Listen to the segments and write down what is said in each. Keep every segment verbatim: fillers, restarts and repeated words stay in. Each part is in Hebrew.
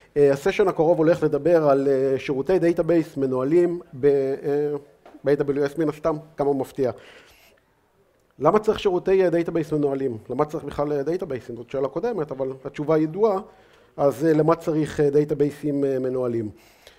הסשן הקרוב הולך לדבר על שירותי דאטאבייס מנוהלים ב-איי דאבליו אס מן הסתם, כמה מפתיע. למה צריך שירותי דאטאבייס מנוהלים? למה צריך בכלל דאטאבייסים? זאת שאלה קודמת, אבל התשובה ידועה, אז למה צריך דאטאבייסים מנוהלים?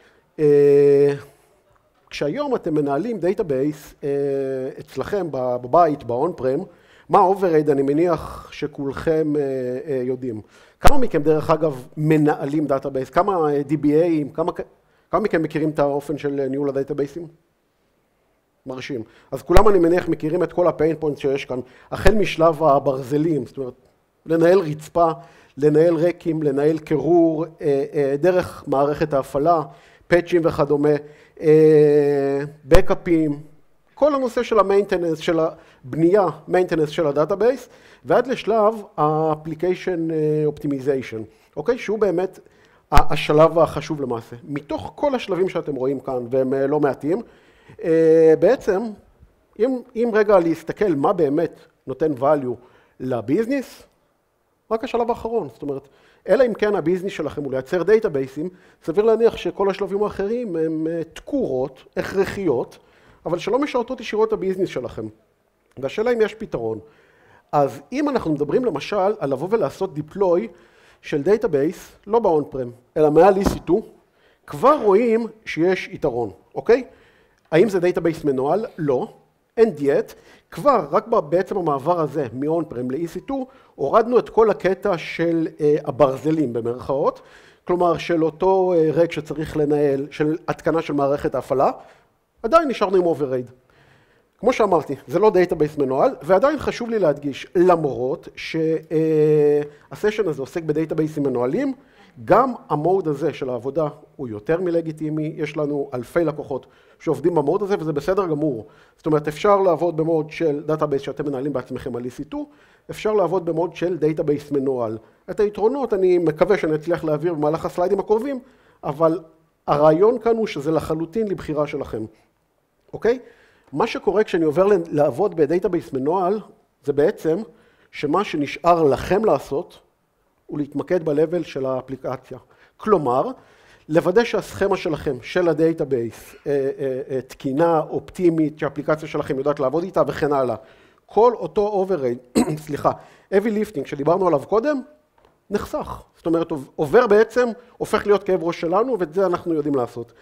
כשהיום אתם מנהלים דאטאבייס אצלכם בבית, באון-פרם, מה אוברייד אני מניח שכולכם יודעים. כמה מכם דרך אגב מנהלים דאטאבייס? כמה די בי איי, כמה, כמה מכם מכירים את האופן של ניהול הדאטאבייסים? מרשים. אז כולם אני מניח מכירים את כל הפיין פוינט שיש כאן, החל משלב הברזלים, זאת אומרת, לנהל רצפה, לנהל רקים, לנהל קירור, דרך מערכת ההפעלה, פאצ'ים וכדומה, בקאפים, כל הנושא של המיינטננס, של הבנייה, מיינטננס של הדאטאבייס, ועד לשלב ה-application optimization, אוקיי? שהוא באמת השלב החשוב למעשה. מתוך כל השלבים שאתם רואים כאן, והם לא מעטים, בעצם, אם, אם רגע להסתכל מה באמת נותן value לביזניס, רק השלב האחרון, זאת אומרת, אלא אם כן הביזניס שלכם הוא לייצר דאטאבייסים, סביר להניח שכל השלבים האחרים הם תקורות, הכרחיות, אבל שלא משרתות ישירות את הביזניס שלכם. והשאלה אם יש פתרון. אז אם אנחנו מדברים למשל על לבוא ולעשות דיפלוי של דאטאבייס, לא באון-פרם, אלא מעל אי סי טו, כבר רואים שיש יתרון, אוקיי? האם זה דאטאבייס מנוהל? לא, אין דיאט. כבר, רק בעצם המעבר הזה מ-on-prem ל-אי סי טו, הורדנו את כל הקטע של uh, הברזלים במרכאות, כלומר של אותו uh, רק שצריך לנהל, של התקנה של מערכת ההפעלה, עדיין נשארנו עם override. כמו שאמרתי, זה לא דאטאבייס מנוהל, ועדיין חשוב לי להדגיש, למרות שהסשן uh, הזה עוסק בדאטאבייסים מנוהלים, גם המוד הזה של העבודה הוא יותר מלגיטימי, יש לנו אלפי לקוחות שעובדים במוד הזה וזה בסדר גמור. זאת אומרת, אפשר לעבוד במוד של דאטאבייס שאתם מנהלים בעצמכם על אי סי טו, אפשר לעבוד במוד של דאטאבייס מנוהל. את היתרונות אני מקווה שאני אצליח להעביר במהלך הסליידים הקרובים, אבל הרעיון כאן הוא שזה לחלוטין לבחירה שלכם. אוקיי? מה שקורה כשאני עובר לעבוד בדאטאבייס מנוהל, זה בעצם שמה שנשאר לכם לעשות, ולהתמקד ב-level של האפליקציה. כלומר, לוודא שהסכמה שלכם, של הדאטאבייס, תקינה, אופטימית, שהאפליקציה שלכם יודעת לעבוד איתה וכן הלאה. כל אותו override, סליחה, heavy lifting שדיברנו עליו קודם, נחסך. זאת אומרת, עובר בעצם, הופך להיות כאב ראש שלנו, ואת זה אנחנו יודעים לעשות.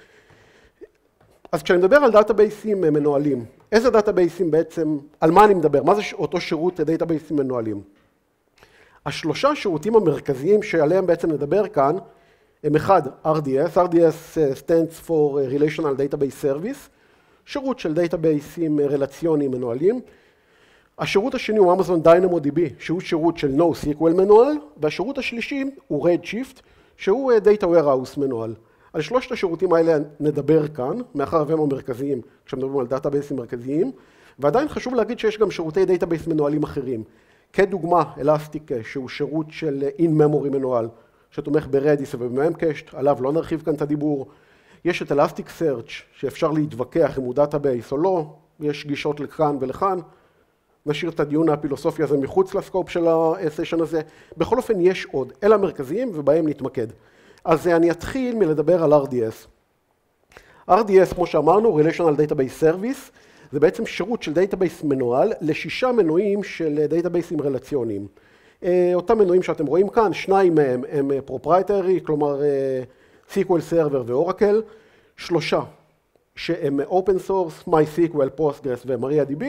אז כשאני מדבר על דאטאבייסים מנוהלים, איזה דאטאבייסים בעצם, על מה אני מדבר? מה זה אותו שירות דאטאבייסים מנוהלים? השלושה שירותים המרכזיים שעליהם בעצם נדבר כאן, הם אחד, אר די אס, אר די אס stands for Relational Database Service, שירות של דאטאבייסים רלציוניים מנוהלים. השירות השני הוא Amazon DynamoDB, שהוא שירות של NoSQL מנוהל, והשירות השלישי הוא Redshift, שהוא Data Warehouse מנוהל. על שלושת השירותים האלה נדבר כאן, מאחר והם המרכזיים, כשמדברים על דאטאבייסים מרכזיים, ועדיין חשוב להגיד שיש גם שירותי דאטאבייס מנוהלים אחרים. כדוגמה, אלסטיק, שהוא שירות של in-memory מנוהל, שתומך ב-Redis וב-Memcached, עליו לא נרחיב כאן את הדיבור. יש את אלסטיק סרצ' שאפשר להתווכח אם הוא דאטאבייס או לא, יש גישות לכאן ולכאן. נשאיר את הדיון הפילוסופי הזה מחוץ לסקופ של הסשן הזה. בכל אופן יש עוד, אלה המרכזיים ובהם נתמקד. אז אני אתחיל מלדבר על אר די אס. אר די אס, כמו שאמרנו, Relational Database Service, זה בעצם שירות של דאטאבייס מנוהל לשישה מנועים של דאטאבייסים רלציוניים. אותם מנועים שאתם רואים כאן, שניים מהם הם פרופרייטרי, כלומר אס קיו אל Server ואורקל, שלושה שהם Open Source, MySQL, Postgres ו-MariaDB,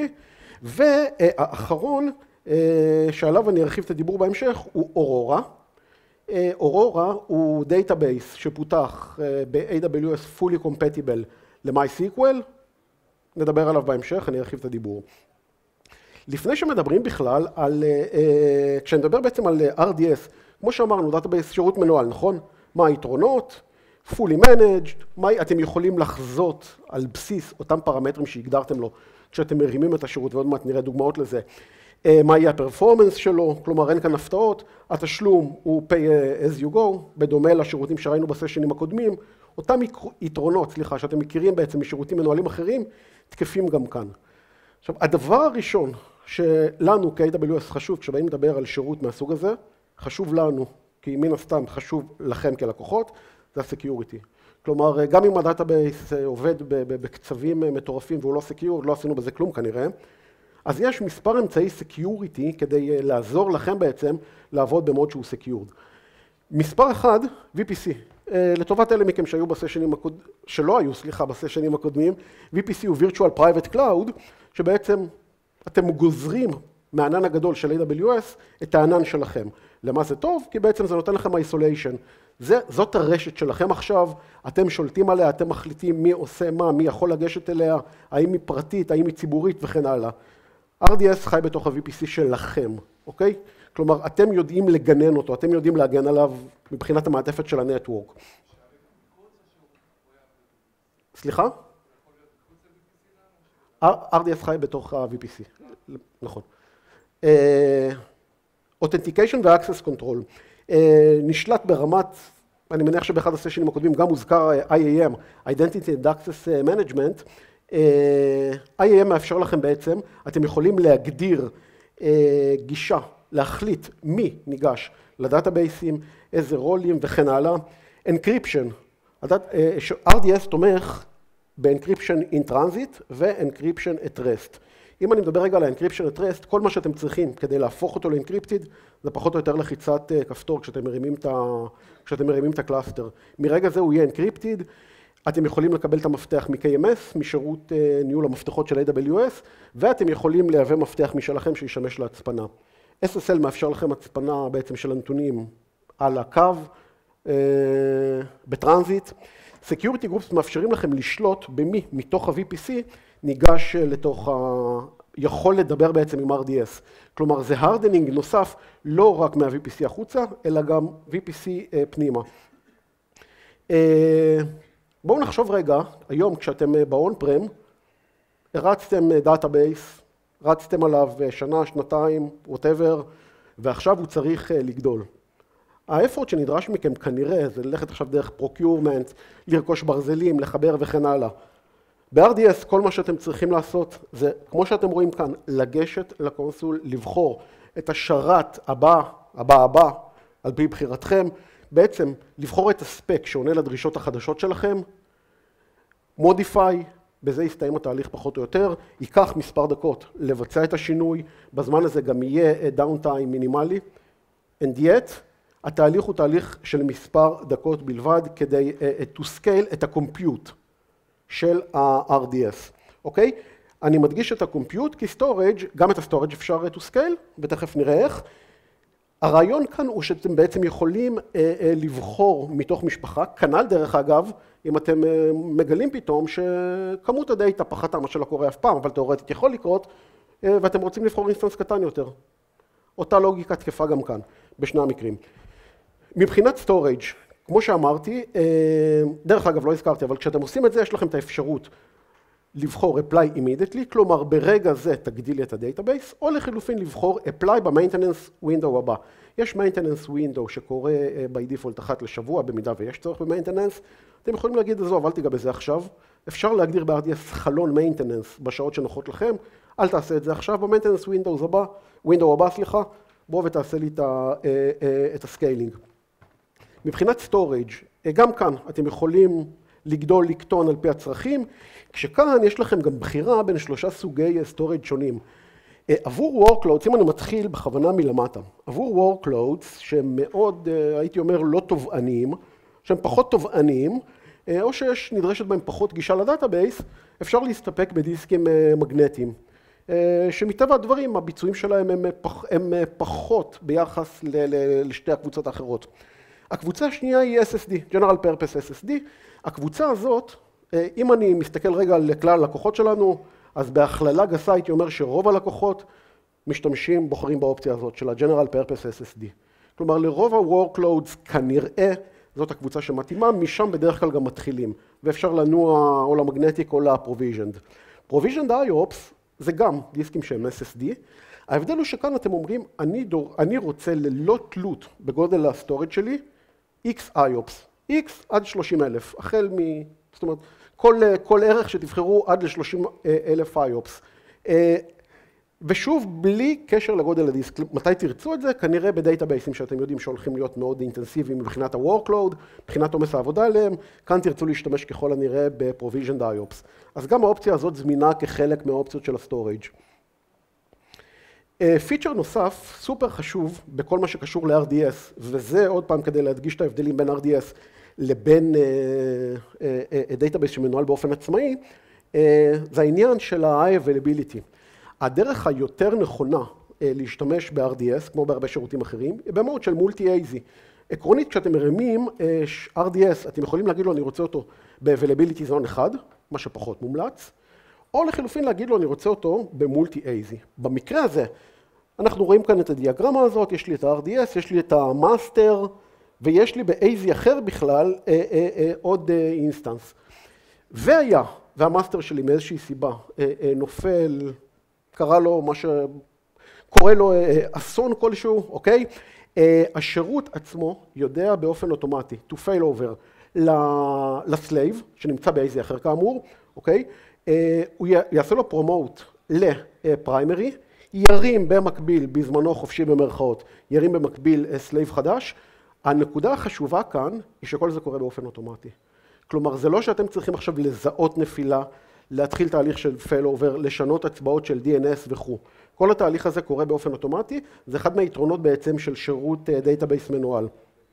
והאחרון שעליו אני ארחיב את הדיבור בהמשך הוא אורורה. אורורה הוא דאטאבייס שפותח ב-איי דאבליו אס fully compatible ל-MySQL, נדבר עליו בהמשך, אני ארחיב את הדיבור. לפני שמדברים בכלל על, כשנדבר בעצם על אר די אס, כמו שאמרנו, דאטאבייס שירות מנוהל, נכון? מה היתרונות? fully managed, מה אתם יכולים לחזות על בסיס אותם פרמטרים שהגדרתם לו, כשאתם מרימים את השירות, ועוד מעט נראה דוגמאות לזה. מה יהיה הפרפורמנס שלו, כלומר אין כאן הפתעות, התשלום הוא pay as you go, בדומה לשירותים שראינו בסשנים הקודמים, אותם יתרונות, סליחה, שאתם מכירים בעצם משירותים מנוהלים אחרים, תקפים גם כאן. עכשיו, הדבר הראשון שלנו כ-איי דאבליו אס חשוב, כשבאים לדבר על שירות מהסוג הזה, חשוב לנו כי מן הסתם חשוב לכם כלקוחות, זה הסקיוריטי. כלומר, גם אם הדאטאבייס עובד בקצבים מטורפים והוא לא סקיור, לא עשינו בזה כלום כנראה, אז יש מספר אמצעי סקיוריטי כדי לעזור לכם בעצם לעבוד במוד שהוא סקיורד. מספר אחד, וי פי סי. לטובת אלה מכם שהיו בסשנים הקודמים, שלא היו, סליחה, בסשנים הקודמים, וי פי סי הוא Virtual Private Cloud, שבעצם אתם גוזרים מהענן הגדול של איי דאבליו אס את הענן שלכם. למה זה טוב? כי בעצם זה נותן לכם isolation. זה, זאת הרשת שלכם עכשיו, אתם שולטים עליה, אתם מחליטים מי עושה מה, מי יכול לגשת אליה, האם היא פרטית, האם היא ציבורית וכן הלאה. אר די אס חי בתוך ה-וי פי סי שלכם, אוקיי? כלומר, אתם יודעים לגנן אותו, אתם יודעים להגן עליו מבחינת המעטפת של הנטוורק. סליחה? אר די אס חי בתוך ה-וי פי סי, נכון. Authentication ו-Access Control. נשלט ברמת, אני מניח שבאחד הסשנים הקודמים גם הוזכר איי איי אם, Identity and Access Management. איי איי אם מאפשר לכם בעצם, אתם יכולים להגדיר גישה, להחליט מי ניגש לדאטאבייסים, איזה רולים וכן הלאה. Encryption, אר די אס תומך ב-Encryption in Transit ו-Encryption at Rest. אם אני מדבר רגע על ה-Encryption at Rest, כל מה שאתם צריכים כדי להפוך אותו ל-Encrypted, זה פחות או יותר לחיצת כפתור כשאתם מרימים את ה... כשאתם מרימים את הקלאסטר. מרגע זה הוא יהיה Encrypted, אתם יכולים לקבל את המפתח מ-קיי אם אס, משירות ניהול המפתחות של איי דאבליו אס, ואתם יכולים לייבא מפתח משלכם שישמש להצפנה. אס אס אל מאפשר לכם הצפנה בעצם של הנתונים על הקו, בטרנזיט. Security Groups מאפשרים לכם לשלוט במי מתוך ה-וי פי סי ניגש לתוך ה... יכול לדבר בעצם עם אר די אס. כלומר, זה הרדנינג נוסף לא רק מה-וי פי סי החוצה, אלא גם וי פי סי פנימה. בואו נחשוב רגע, היום כשאתם ב-on-prem, הרצתם דאטאבייס, רצתם עליו שנה, שנתיים, whatever, ועכשיו הוא צריך לגדול. האפורט שנדרש מכם כנראה זה ללכת עכשיו דרך procurement, לרכוש ברזלים, לחבר וכן הלאה. ב-אר די אס כל מה שאתם צריכים לעשות זה, כמו שאתם רואים כאן, לגשת לקונסול, לבחור את השרת הבא, הבא הבא, על פי בחירתכם, בעצם לבחור את הספק שעונה לדרישות החדשות שלכם, modify, בזה יסתיים התהליך פחות או יותר, ייקח מספר דקות לבצע את השינוי, בזמן הזה גם יהיה downtime מינימלי, and yet, התהליך הוא תהליך של מספר דקות בלבד כדי uh, to scale את ה-compute של ה-אר די אס, אוקיי? אני מדגיש את ה-compute כי storage, גם את ה-storage אפשר to scale, ותכף נראה איך. הרעיון כאן הוא שאתם בעצם יכולים uh, uh, לבחור מתוך משפחה, כנ"ל דרך אגב, אם אתם uh, מגלים פתאום שכמות הדאטה פחתה, מה שלא קורה אף פעם, אבל תיאורטית יכול לקרות, uh, ואתם רוצים לבחור אינסטנס קטן יותר. אותה לוגיקה תקפה גם כאן, בשני המקרים. מבחינת storage, כמו שאמרתי, דרך אגב לא הזכרתי, אבל כשאתם עושים את זה, יש לכם את האפשרות לבחור apply immediately, כלומר ברגע זה תגדילי את הדאטאבייס, או לחילופין לבחור apply ב-maintenance window הבא. יש maintenance window שקורה by default אחת לשבוע, במידה ויש צורך ב-maintenance, אתם יכולים להגיד, עזוב, אל תיגע בזה עכשיו, אפשר להגדיר ב-אר די אס חלון maintenance בשעות שנוחות לכם, אל תעשה את זה עכשיו, ב-maintenance window הבא, window הבא, סליחה, בוא ותעשה לי את הסקיילינג. מבחינת storage, גם כאן אתם יכולים לגדול, לקטון על פי הצרכים, כשכאן יש לכם גם בחירה בין שלושה סוגי storage שונים. עבור workloads, אם אני מתחיל בכוונה מלמטה, עבור workloads שהם מאוד, הייתי אומר, לא תובעניים, שהם פחות תובעניים, או שיש נדרשת בהם פחות גישה לדאטאבייס, אפשר להסתפק בדיסקים מגנטיים, שמטבע הדברים הביצועים שלהם הם, פח, הם פחות ביחס ל, ל, לשתי הקבוצות האחרות. הקבוצה השנייה היא אס אס די, General Purpose אס אס די. הקבוצה הזאת, אם אני מסתכל רגע על כלל הלקוחות שלנו, אז בהכללה גסה הייתי אומר שרוב הלקוחות משתמשים, בוחרים באופציה הזאת של ה-General Purpose אס אס די. כלומר, לרוב ה-Workloads כנראה זאת הקבוצה שמתאימה, משם בדרך כלל גם מתחילים, ואפשר לנוע או למגנטיק או ל-Provisioned. Provisioned איי או פס זה גם דיסקים שהם אס אס די. ההבדל הוא שכאן אתם אומרים, אני, דור, אני רוצה ללא תלות בגודל הסטורג' שלי, X איי או פס, X עד שלושים אלף, החל מ... זאת אומרת, כל, כל ערך שתבחרו עד ל-שלושים אלף איי או פס. ושוב, בלי קשר לגודל הדיסק, מתי תרצו את זה? כנראה בדאטאבייסים שאתם יודעים שהולכים להיות מאוד אינטנסיביים מבחינת ה-workload, מבחינת עומס העבודה עליהם, כאן תרצו להשתמש ככל הנראה ב-provisioned איי אופס. אז גם האופציה הזאת זמינה כחלק מהאופציות של ה-storage. פיצ'ר נוסף, סופר חשוב בכל מה שקשור ל-אר די אס, וזה עוד פעם כדי להדגיש את ההבדלים בין אר די אס לבין דאטאבייס שמנוהל באופן עצמאי, זה העניין של ה-high availability. הדרך היותר נכונה להשתמש ב-אר די אס, כמו בהרבה שירותים אחרים, היא במוד של מולטי-אייזי. עקרונית, כשאתם מרימים אר די אס, אתם יכולים להגיד לו, אני רוצה אותו ב-availability zone אחד, מה שפחות מומלץ, או לחילופין להגיד לו, אני רוצה אותו במולטי-אייזי. במקרה הזה, אנחנו רואים כאן את הדיאגרמה הזאת, יש לי את ה-אר די אס, יש לי את המאסטר, ויש לי ב-אייזי אחר בכלל אה, אה, אה, עוד אה, אינסטנס. והיה, והמאסטר שלי מאיזושהי סיבה אה, אה, נופל, קרה לו מה ש... קורה לו אה, אסון כלשהו, אוקיי? אה, השירות עצמו יודע באופן אוטומטי, to fail over לסלייב, שנמצא ב-אייזי אחר כאמור, אוקיי? אה, הוא יעשה לו פרומוט לפריימרי, ירים במקביל, בזמנו חופשי במרכאות, ירים במקביל סלייב חדש. הנקודה החשובה כאן היא שכל זה קורה באופן אוטומטי. כלומר, זה לא שאתם צריכים עכשיו לזהות נפילה, להתחיל תהליך של failover, לשנות הצבעות של די אן אס וכו'. כל התהליך הזה קורה באופן אוטומטי, זה אחד מהיתרונות בעצם של שירות דאטאבייס מנוהל.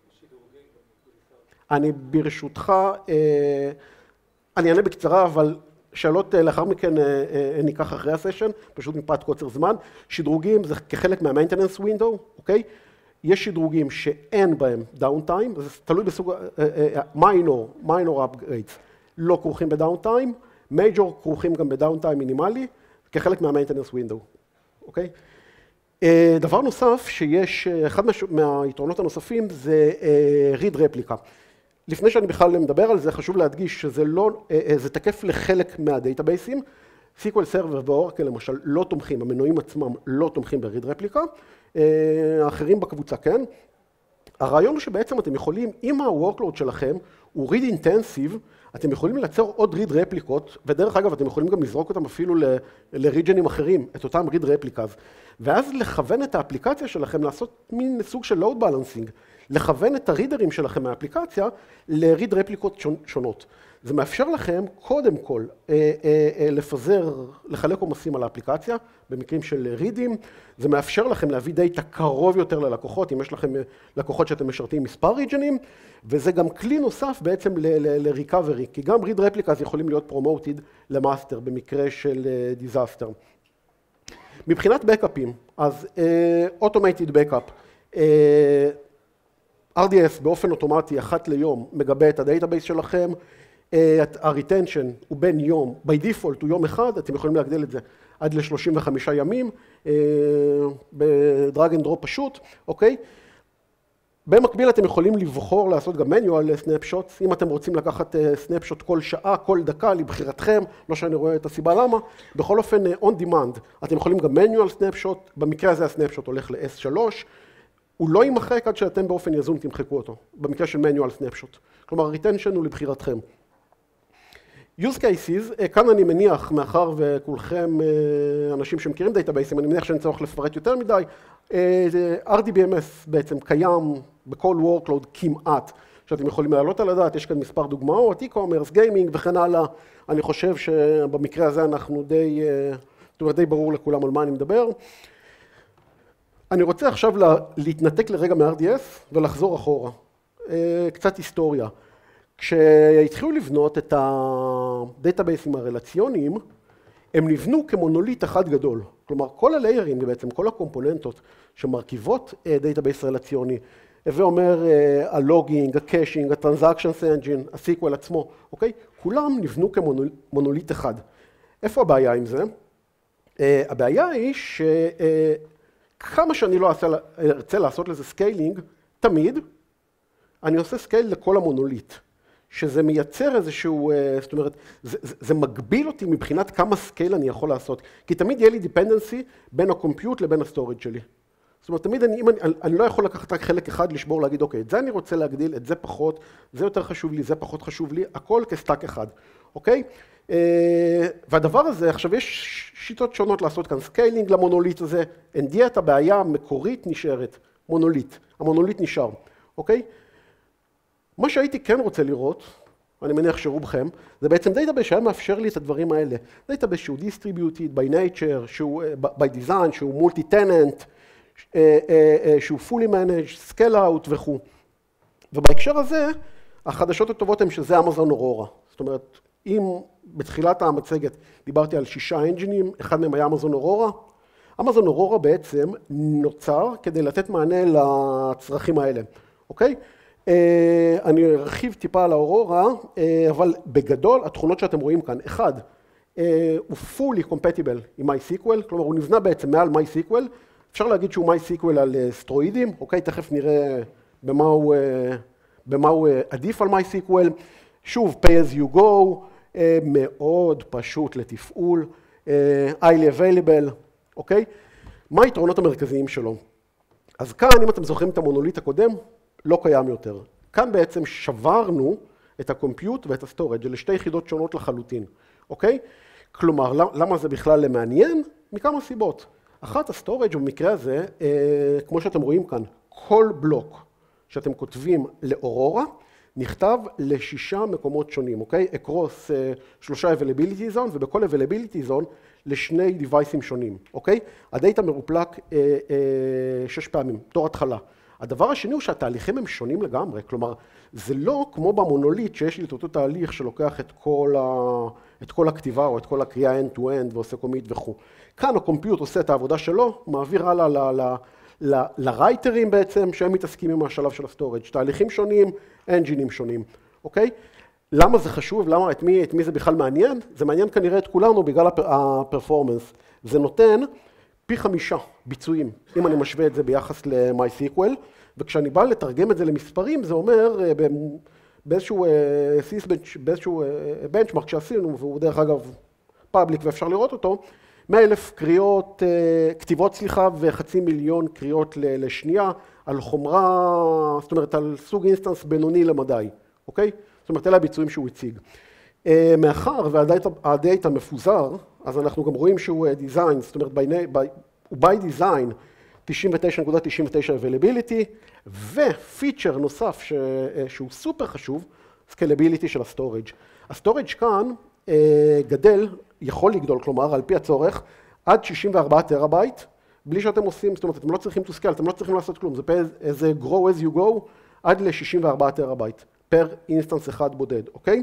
אני ברשותך, אני אענה בקצרה, אבל שאלות לאחר מכן ניקח אחרי הסשן, פשוט מפאת קוצר זמן. שדרוגים זה כחלק מה-maintenance window, אוקיי? יש שדרוגים שאין בהם downtime, זה תלוי בסוג, minor, minor upgrades, לא כרוכים בדאונטיים, major כרוכים גם בדאונטיים מינימלי, כחלק מה-maintenance window, אוקיי? דבר נוסף שיש, אחד מהיתרונות הנוספים זה read replica. לפני שאני בכלל מדבר על זה, חשוב להדגיש שזה לא, זה תקף לחלק מהדאטאבייסים. סיקוול סרבר ואורקל למשל לא תומכים, המנועים עצמם לא תומכים ב-read replica, האחרים בקבוצה כן. הרעיון הוא שבעצם אתם יכולים, אם ה-workload שלכם הוא read intensive, אתם יכולים לייצר עוד read replicות, ודרך אגב אתם יכולים גם לזרוק אותם אפילו לריג'נים אחרים, את אותם read replicas, ואז לכוון את האפליקציה שלכם לעשות מין סוג של load balancing, לכוון את הרידרים שלכם מהאפליקציה ל-read replicות שונות. זה מאפשר לכם קודם כל אה, אה, לפזר, לחלק עומסים על האפליקציה, במקרים של רידים, זה מאפשר לכם להביא דאטה קרוב יותר ללקוחות, אם יש לכם לקוחות שאתם משרתים מספר ריג'נים, וזה גם כלי נוסף בעצם ל-recovery, כי גם read replicas יכולים להיות promoted למאסטר במקרה של disaster. מבחינת בקאפים, אז uh, automated backup, uh, אר די אס באופן אוטומטי אחת ליום מגבה את הדאטאבייס שלכם, ה-retention הוא בין יום, by default הוא יום אחד, אתם יכולים להגדיל את זה עד ל-שלושים וחמישה ימים, בדרג אנד דרופ פשוט, אוקיי? במקביל אתם יכולים לבחור לעשות גם manual snapshots, אם אתם רוצים לקחת snapshot כל שעה, כל דקה, לבחירתכם, לא שאני רואה את הסיבה למה, בכל אופן on demand, אתם יכולים גם manual snapshot, במקרה הזה הסנאפשוט הולך ל-אס שלוש, הוא לא יימחק עד שאתם באופן יזום תמחקו אותו, במקרה של manual snapshot. כלומר, retention הוא לבחירתכם. use cases, כאן אני מניח, מאחר וכולכם אנשים שמכירים דאטאבייסים, אני מניח שאני צריך לפרט יותר מדי, אר די בי אם אס בעצם קיים בכל workload כמעט, שאתם יכולים להעלות על הדעת, יש כאן מספר דוגמאות, e-commerce, gaming וכן הלאה. אני חושב שבמקרה הזה אנחנו די, די ברור לכולם על מה אני מדבר. אני רוצה עכשיו להתנתק לרגע מ-אר די אס ולחזור אחורה. קצת היסטוריה. כשהתחילו לבנות את הדאטאבייסים הרלציוניים, הם נבנו כמונוליט אחד גדול. כלומר, כל הליירים, בעצם כל הקומפוננטות שמרכיבות דאטאבייס רלציוני, הווה אומר הלוגינג, הקאשינג, הטרנזקשנס אנג'ין, הסיקוול עצמו, אוקיי? כולם נבנו כמונוליט אחד. איפה הבעיה עם זה? הבעיה היא שכמה שאני לא ארצה לעשות לזה סקיילינג, תמיד אני עושה סקייל לכל המונוליט. שזה מייצר איזשהו, זאת אומרת, זה, זה, זה מגביל אותי מבחינת כמה סקייל אני יכול לעשות. כי תמיד יהיה לי דיפנדנסי בין הקומפיוט לבין הסטורג' שלי. זאת אומרת, תמיד אני, אני, אני לא יכול לקחת רק חלק אחד, לשבור, להגיד, אוקיי, את זה אני רוצה להגדיל, את זה פחות, זה יותר חשוב לי, זה פחות חשוב לי, הכל כסטאק אחד, אוקיי? והדבר הזה, עכשיו יש שיטות שונות לעשות כאן, סקיילינג למונוליט הזה, אין דיאטה, הבעיה המקורית נשארת, מונוליט, המונוליט נשאר, אוקיי? מה שהייתי כן רוצה לראות, אני מניח שרובכם, זה בעצם דאטאבייס שהיה מאפשר לי את הדברים האלה. דאטאבייס שהוא distributed by nature, שהוא by design, שהוא multi-tenant, שהוא fully managed, scale out וכו'. ובהקשר הזה, החדשות הטובות הן שזה אמזון אורורה. זאת אומרת, אם בתחילת המצגת דיברתי על שישה אנג'ינים, אחד מהם היה אמזון אורורה, אמזון אורורה בעצם נוצר כדי לתת מענה לצרכים האלה, אוקיי? אני ארחיב טיפה על האורורה, אבל בגדול התכונות שאתם רואים כאן, אחד, הוא fully compatible עם MySQL, כלומר הוא נבנה בעצם מעל MySQL, אפשר להגיד שהוא MySQL על סטרואידים, אוקיי, תכף נראה במה הוא, במה הוא עדיף על MySQL, שוב, pay as you go, מאוד פשוט לתפעול, highly available, אוקיי? מה היתרונות המרכזיים שלו? אז כאן, אם אתם זוכרים את המונוליט הקודם, לא קיים יותר. כאן בעצם שברנו את הקומפיוט ואת הסטורג', אלה שתי יחידות שונות לחלוטין, אוקיי? כלומר, למה זה בכלל מעניין? מכמה סיבות. אחת, הסטורג' במקרה הזה, אה, כמו שאתם רואים כאן, כל בלוק שאתם כותבים לאורורה, נכתב לשישה מקומות שונים, אוקיי? אקרוס אה, שלושה availability zone, ובכל availability zone לשני דיווייסים שונים, אוקיי? הדאטה מרופלק אה, אה, שש פעמים, תור התחלה. הדבר השני הוא שהתהליכים הם שונים לגמרי, כלומר, זה לא כמו במונוליט שיש לי את אותו תהליך שלוקח את כל, ה... את כל הכתיבה או את כל הקריאה end-to-end ועושה קומיט וכו'. כאן הקומפיוט עושה את העבודה שלו, מעביר הלאה ל... ל... ל... לרייטרים בעצם, שהם מתעסקים עם השלב של הסטורג', תהליכים שונים, אנג'ינים שונים, אוקיי? למה זה חשוב? למה, את מי, את מי זה בכלל מעניין? זה מעניין כנראה את כולנו בגלל הפרפורמנס. זה נותן פי חמישה ביצועים, אם אני משווה את זה ביחס ל-MySQL, וכשאני בא לתרגם את זה למספרים, זה אומר באיזשהו סיסבנץ', באיזשהו בנצ'מרק שעשינו, והוא דרך אגב פאבליק ואפשר לראות אותו, מאה אלף קריאות, כתיבות סליחה, וחצי מיליון קריאות לשנייה, על חומרה, זאת אומרת, על סוג אינסטנס בינוני למדי, אוקיי? זאת אומרת, אלה הביצועים שהוא הציג. מאחר והדאטה מפוזר, אז אנחנו גם רואים שהוא דיזיין, זאת אומרת, הוא by design, תשעים ותשע נקודה תשעים ותשע availability, ופיצ'ר נוסף שהוא סופר חשוב, scalability של הסטורג'. הסטורג' כאן גדל, יכול לגדול, כלומר, על פי הצורך, עד שישים וארבעה טראבייט, בלי שאתם עושים, זאת אומרת, אתם לא צריכים to scale, אתם לא צריכים לעשות כלום, זה איזה grow as you go, עד ל-שישים וארבעה טראבייט, פר אינסטנס אחד בודד, אוקיי?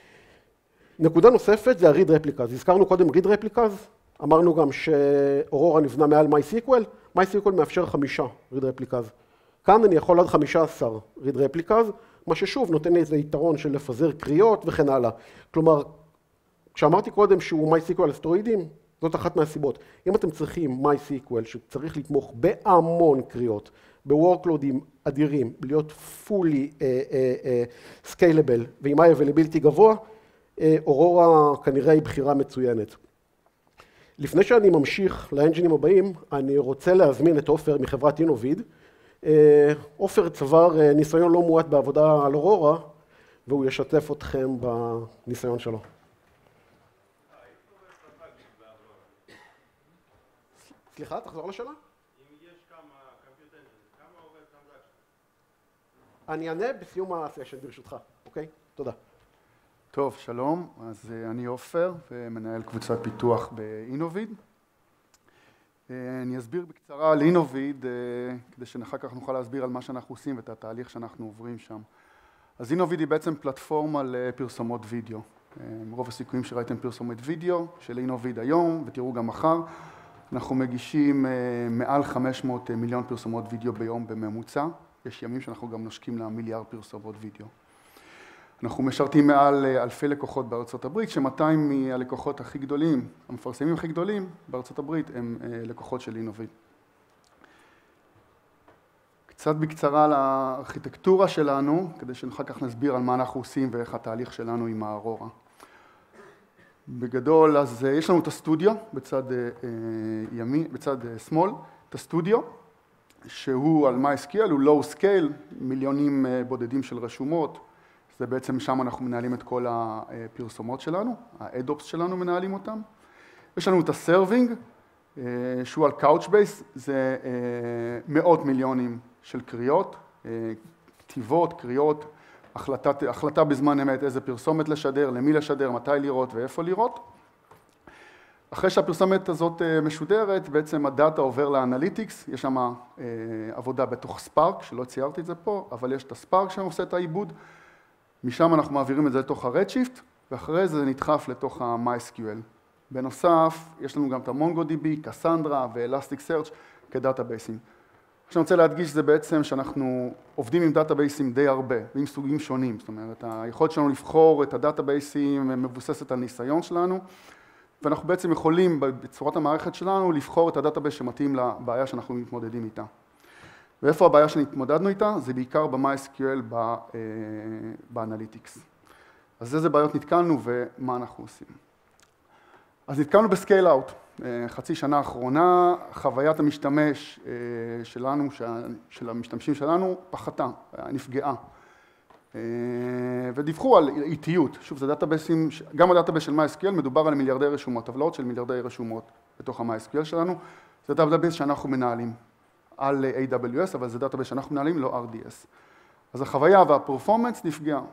נקודה נוספת זה ה-read replicas. הזכרנו קודם read replicas, אמרנו גם שאורורה נבנה מעל MySQL, MySQL מאפשר חמישה read replicas. כאן אני יכול עד חמישה עשר read replicas, מה ששוב נותן לי איזה יתרון של לפזר קריאות וכן הלאה. כלומר, כשאמרתי קודם שהוא MySQL על סטרואידים, זאת אחת מהסיבות. אם אתם צריכים MySQL שצריך לתמוך בהמון קריאות, בוורקלודים אדירים, להיות fully uh, uh, uh, scalable ועם ה-availability גבוה, אורורה כנראה היא בחירה מצוינת. לפני שאני ממשיך לאנג'ינים הבאים, אני רוצה להזמין את עופר מחברת אינוביד. עופר צבר ניסיון לא מועט בעבודה על אורורה, והוא ישתף אתכם בניסיון שלו. סליחה, תחזור לשאלה? אם יש כמה קומפיוט אנג'ין, כמה עובד טרנזקשן? אני אענה בסיום הסשן ברשותך, אוקיי? תודה. טוב, שלום. אז אני עופר ומנהל קבוצת פיתוח באינוביד. אני אסביר בקצרה על אינוביד, כדי שאחר כך נוכל להסביר על מה שאנחנו עושים ואת התהליך שאנחנו עוברים שם. אז אינוביד היא בעצם פלטפורמה לפרסומות וידאו. רוב הסיכויים שראיתם פרסומת וידאו של אינוביד היום, ותראו גם מחר. אנחנו מגישים מעל חמש מאות מיליון פרסומות וידאו ביום בממוצע. יש ימים שאנחנו גם נושקים למיליארד פרסומות וידאו. אנחנו משרתים מעל אלפי לקוחות בארצות הברית, ש-מאתיים מהלקוחות הכי גדולים, המפרסמים הכי גדולים בארצות הברית, הם לקוחות של אינוביד. קצת בקצרה על הארכיטקטורה שלנו, כדי שאחר כך נסביר על מה אנחנו עושים ואיך התהליך שלנו עם האורורה. בגדול, אז יש לנו את הסטודיו בצד ימין, בצד שמאל, את הסטודיו. שהוא על MySQL, הוא low scale, מיליונים בודדים של רשומות, זה בעצם שם אנחנו מנהלים את כל הפרסומות שלנו, ה-AdOps שלנו מנהלים אותם. יש לנו את ה-Serving, שהוא על Couchbase, זה מאות מיליונים של קריאות, כתיבות, קריאות, החלטה, החלטה בזמן אמת, איזה פרסומת לשדר, למי לשדר, מתי לראות ואיפה לראות. אחרי שהפרסומת הזאת משודרת, בעצם הדאטה עובר לאנליטיקס, יש שם עבודה בתוך ספארק, שלא ציירתי את זה פה, אבל יש את הספארק שעושה את העיבוד, משם אנחנו מעבירים את זה לתוך ה-Redshift, ואחרי זה זה נדחף לתוך ה-MySQL. בנוסף, יש לנו גם את ה-MongoDB, קסנדרה ו-Elasticsearch כדאטאבייסים. שאני רוצה להדגיש זה בעצם שאנחנו עובדים עם דאטאבייסים די הרבה, ועם סוגים שונים, זאת אומרת, היכולת שלנו לבחור את הדאטאבייסים מבוססת על ניסיון שלנו, ואנחנו בעצם יכולים בצורת המערכת שלנו לבחור את הדאטאבייס שמתאים לבעיה שאנחנו מתמודדים איתה. ואיפה הבעיה שנתמודדנו איתה? זה בעיקר ב-MySQL באנליטיקס. אז איזה בעיות נתקלנו ומה אנחנו עושים. אז נתקלנו בסקייל אאוט. חצי שנה האחרונה, חוויית המשתמש שלנו, של המשתמשים שלנו, פחתה, נפגעה. ודיווחו על איטיות. שוב, זה דאטאבייסים, גם הדאטאבייס של MySQL מדובר על מיליארדי רשומות, טבלאות של מיליארדי רשומות בתוך ה-MySQL שלנו. זה דאטאבייס שאנחנו מנהלים על איי דאבליו אס, אבל זה דאטאבייס שאנחנו מנהלים, לא אר די אס. אז החוויה והפרפורמנס נפגעה.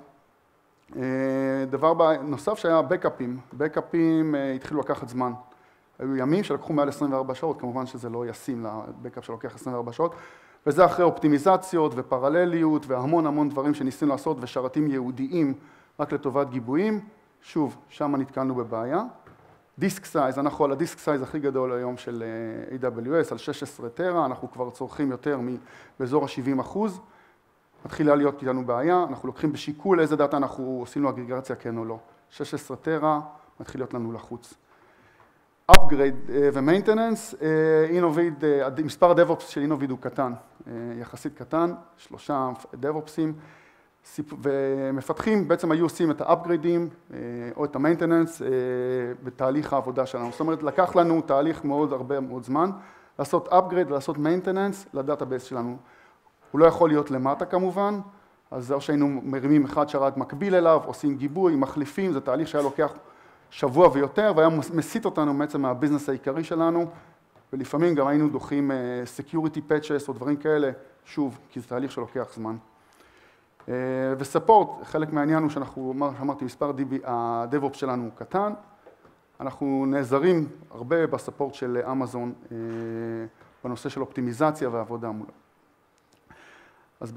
דבר נוסף שהיה בקאפים. בקאפים התחילו לקחת זמן. היו ימים שלקחו מעל עשרים וארבע שעות, כמובן שזה לא ישים לבקאפ שלוקח עשרים וארבע שעות, וזה אחרי אופטימיזציות ופרלליות והמון המון דברים שניסינו לעשות ושרתים ייעודיים רק לטובת גיבויים. שוב, שם נתקלנו בבעיה. דיסק סייז, אנחנו על הדיסק סייז הכי גדול היום של איי דאבליו אס, על שש עשרה טרה, אנחנו כבר צורכים יותר באזור ה-שבעים אחוז. מתחילה להיות איתנו בעיה, אנחנו לוקחים בשיקול איזה דאטה אנחנו עושים לו אגרגציה כן או לא. שש עשרה טרה מתחיל להיות לנו לחוץ. upgrade ומיינטננס, אינוביד, מספר הדאב-אופס של אינוביד הוא קטן, יחסית קטן, שלושה דאב-אופסים, ומפתחים בעצם היו עושים את האפגריידים או את המיינטננס בתהליך העבודה שלנו. זאת אומרת, לקח לנו תהליך מאוד הרבה מאוד זמן לעשות upgrade ולעשות מיינטננס לדאטאבייס שלנו. הוא לא יכול להיות למטה כמובן, אז זה או שהיינו מרימים אחד שרת מקביל אליו, עושים גיבוי, מחליפים, זה תהליך שהיה לוקח שבוע ויותר, והיה מסיט אותנו בעצם מהביזנס העיקרי שלנו, ולפעמים גם היינו דוחים security patches או דברים כאלה, שוב, כי זה תהליך שלוקח זמן. וספורט, חלק מהעניין הוא שאנחנו, אמרתי, מספר ה-DevOps שלנו הוא קטן, אנחנו נעזרים הרבה בספורט של אמזון, בנושא של אופטימיזציה ועבודה מולה. אז,